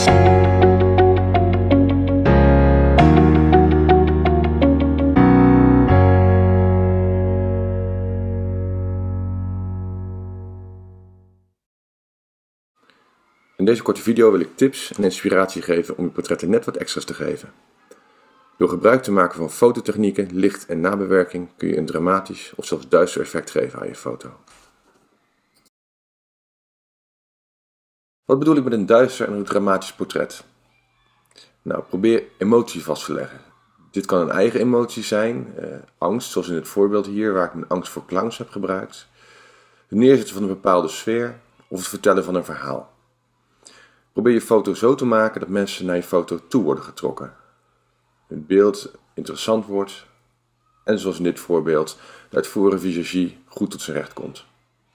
In deze korte video wil ik tips en inspiratie geven om je portretten net wat extra's te geven. Door gebruik te maken van fototechnieken, licht en nabewerking kun je een dramatisch of zelfs duister effect geven aan je foto. Wat bedoel ik met een duister en een dramatisch portret? Nou, probeer emotie vast te leggen. Dit kan een eigen emotie zijn, angst, zoals in het voorbeeld hier waar ik mijn angst voor clowns heb gebruikt, het neerzetten van een bepaalde sfeer of het vertellen van een verhaal. Probeer je foto zo te maken dat mensen naar je foto toe worden getrokken. Het beeld interessant wordt en zoals in dit voorbeeld de uitvoerende visagie goed tot zijn recht komt.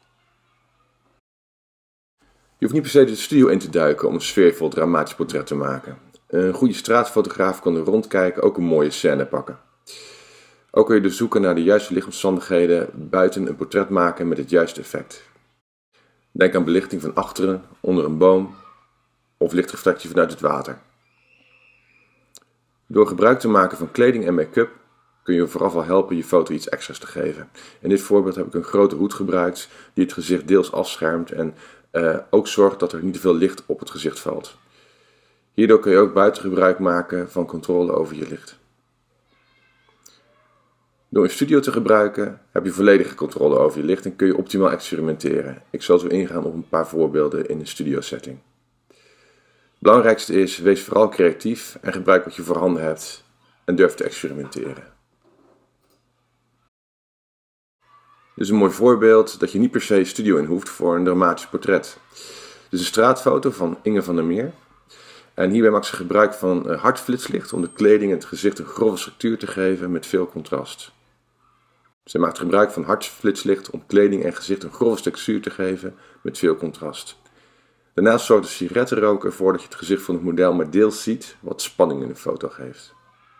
Je hoeft niet per se de studio in te duiken om een sfeervol dramatisch portret te maken. Een goede straatfotograaf kan er rondkijken ook een mooie scène pakken. Ook kun je dus zoeken naar de juiste lichtomstandigheden buiten een portret maken met het juiste effect. Denk aan belichting van achteren, onder een boom of lichtreflectie vanuit het water. Door gebruik te maken van kleding en make-up kun je vooraf al helpen je foto iets extra's te geven. In dit voorbeeld heb ik een grote hoed gebruikt die het gezicht deels afschermt en ook zorgt dat er niet te veel licht op het gezicht valt. Hierdoor kun je ook buiten gebruik maken van controle over je licht. Door een studio te gebruiken heb je volledige controle over je licht en kun je optimaal experimenteren. Ik zal zo ingaan op een paar voorbeelden in een studio setting. Het belangrijkste is, wees vooral creatief en gebruik wat je voorhanden hebt en durf te experimenteren. Dit is een mooi voorbeeld dat je niet per se studio in hoeft voor een dramatisch portret. Dit is een straatfoto van Inge van der Meer. En hierbij maakt ze gebruik van hard flitslicht om de kleding en het gezicht een grove structuur te geven met veel contrast. Ze maakt gebruik van hard flitslicht om kleding en gezicht een grove textuur te geven met veel contrast. Daarnaast zorgt de sigarettenrook ervoor dat je het gezicht van het model maar deels ziet, wat spanning in de foto geeft.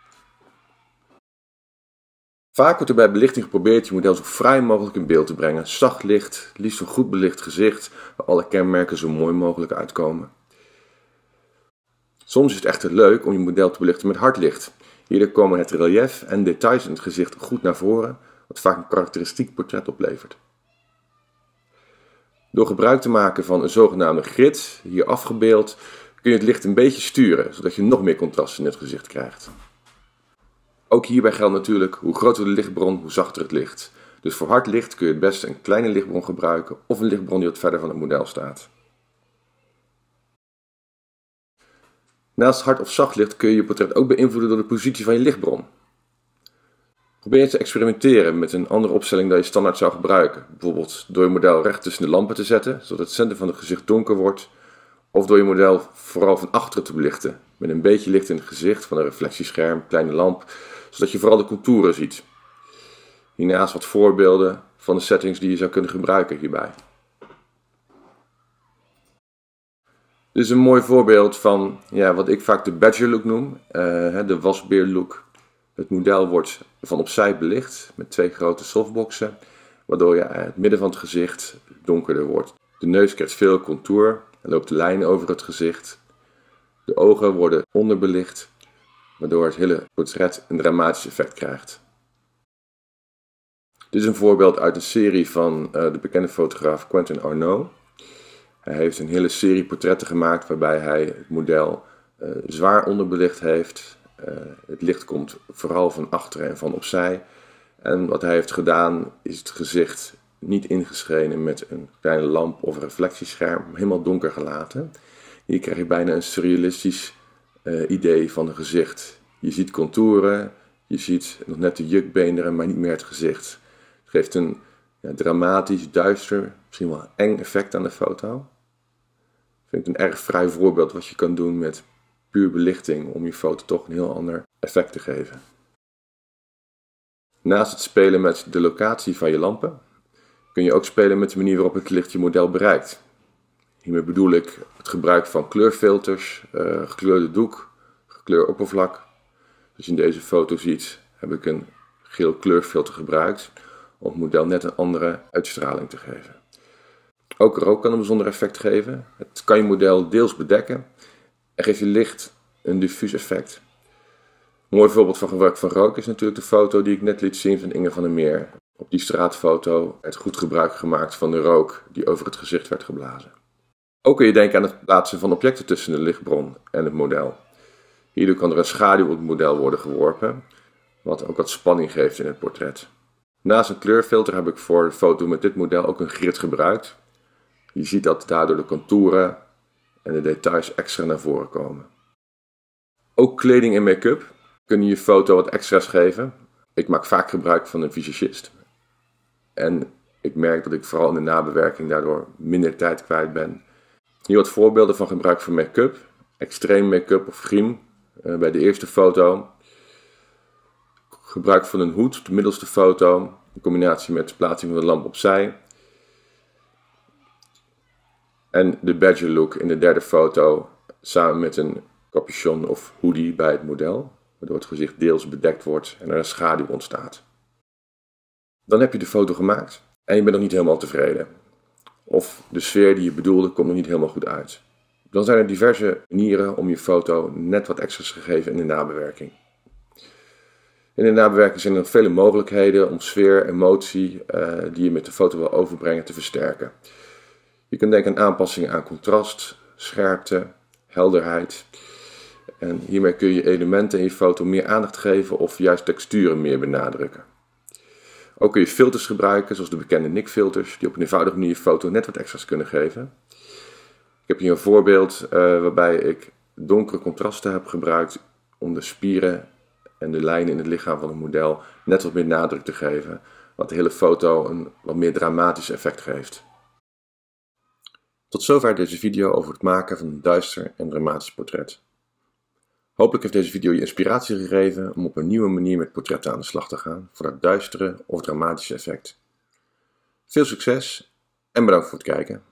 Vaak wordt er bij belichting geprobeerd je model zo fraai mogelijk in beeld te brengen. Zacht licht, liefst een goed belicht gezicht, waar alle kenmerken zo mooi mogelijk uitkomen. Soms is het echter leuk om je model te belichten met hard licht. Hierdoor komen het relief en details in het gezicht goed naar voren, wat vaak een karakteristiek portret oplevert. Door gebruik te maken van een zogenaamde grid, hier afgebeeld, kun je het licht een beetje sturen, zodat je nog meer contrast in het gezicht krijgt. Ook hierbij geldt natuurlijk, hoe groter de lichtbron, hoe zachter het licht. Dus voor hard licht kun je het beste een kleine lichtbron gebruiken of een lichtbron die wat verder van het model staat. Naast hard of zacht licht kun je je portret ook beïnvloeden door de positie van je lichtbron. Probeer eens te experimenteren met een andere opstelling dan je standaard zou gebruiken. Bijvoorbeeld door je model recht tussen de lampen te zetten, zodat het centrum van het gezicht donker wordt. Of door je model vooral van achteren te belichten, met een beetje licht in het gezicht van een reflectiescherm, kleine lamp, zodat je vooral de contouren ziet. Hiernaast wat voorbeelden van de settings die je zou kunnen gebruiken hierbij. Dit is een mooi voorbeeld van wat ik vaak de badger look noem, de wasbeer look. Het model wordt van opzij belicht met twee grote softboxen, waardoor het midden van het gezicht donkerder wordt. De neus krijgt veel contour en loopt de lijn over het gezicht. De ogen worden onderbelicht, waardoor het hele portret een dramatisch effect krijgt. Dit is een voorbeeld uit een serie van de bekende fotograaf Quentin Arnault. Hij heeft een hele serie portretten gemaakt waarbij hij het model zwaar onderbelicht heeft. Het licht komt vooral van achteren en van opzij. En wat hij heeft gedaan is het gezicht niet ingeschenen met een kleine lamp of een reflectiescherm, maar helemaal donker gelaten. Hier krijg je bijna een surrealistisch idee van een gezicht. Je ziet contouren, je ziet nog net de jukbeenderen, maar niet meer het gezicht. Het geeft een dramatisch, duister, misschien wel eng effect aan de foto. Ik vind het een erg vrij voorbeeld wat je kan doen met puur belichting om je foto toch een heel ander effect te geven. Naast het spelen met de locatie van je lampen, kun je ook spelen met de manier waarop het licht je model bereikt. Hiermee bedoel ik het gebruik van kleurfilters, gekleurde doek, gekleurd oppervlak. Zoals je in deze foto ziet, heb ik een geel kleurfilter gebruikt om het model net een andere uitstraling te geven. Ook rook kan een bijzonder effect geven. Het kan je model deels bedekken en geeft je licht een diffuus effect. Een mooi voorbeeld van gebruik van rook is natuurlijk de foto die ik net liet zien van Inge van der Meer. Op die straatfoto werd goed gebruik gemaakt van de rook die over het gezicht werd geblazen. Ook kun je denken aan het plaatsen van objecten tussen de lichtbron en het model. Hierdoor kan er een schaduw op het model worden geworpen, wat ook wat spanning geeft in het portret. Naast een kleurfilter heb ik voor de foto met dit model ook een grid gebruikt. Je ziet dat daardoor de contouren en de details extra naar voren komen. Ook kleding en make-up kunnen je foto wat extra's geven. Ik maak vaak gebruik van een visagist. En ik merk dat ik vooral in de nabewerking daardoor minder tijd kwijt ben. Hier wat voorbeelden van gebruik van make-up. Extreem make-up of griem bij de eerste foto. Gebruik van een hoed op de middelste foto. In combinatie met de plaatsing van de lamp opzij. En de badger look in de derde foto samen met een capuchon of hoodie bij het model. Waardoor het gezicht deels bedekt wordt en er een schaduw ontstaat. Dan heb je de foto gemaakt en je bent nog niet helemaal tevreden. Of de sfeer die je bedoelde komt nog niet helemaal goed uit. Dan zijn er diverse manieren om je foto net wat extra's te geven in de nabewerking. In de nabewerking zijn er nog vele mogelijkheden om sfeer, emotie die je met de foto wil overbrengen te versterken. Je kunt denken aan aanpassingen aan contrast, scherpte, helderheid. En hiermee kun je elementen in je foto meer aandacht geven of juist texturen meer benadrukken. Ook kun je filters gebruiken, zoals de bekende Nik-filters, die op een eenvoudige manier je foto net wat extra's kunnen geven. Ik heb hier een voorbeeld waarbij ik donkere contrasten heb gebruikt om de spieren en de lijnen in het lichaam van het model net wat meer nadruk te geven, wat de hele foto een wat meer dramatisch effect geeft. Tot zover deze video over het maken van een duister en dramatisch portret. Hopelijk heeft deze video je inspiratie gegeven om op een nieuwe manier met portretten aan de slag te gaan voor dat duistere of dramatische effect. Veel succes en bedankt voor het kijken.